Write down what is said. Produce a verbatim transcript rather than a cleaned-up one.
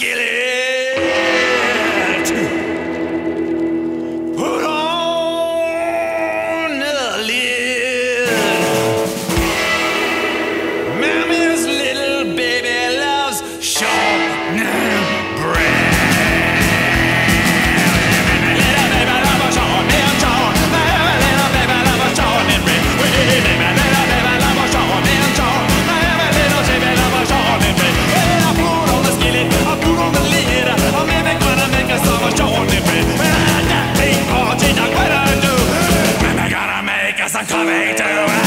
skillet. Put on the lid. Mammy's little baby loves shortnin bread. Little baby loves shortnin, short. Little baby loves shortnin bread. Little baby loves shortnin, short. Little baby loves shortnin bread. Well, I put on the skillet, I put on the lid. I'm maybe gonna make us some shortnin bread. Well, that ain't all, she's not gonna do. Maybe gonna make us some coffee too.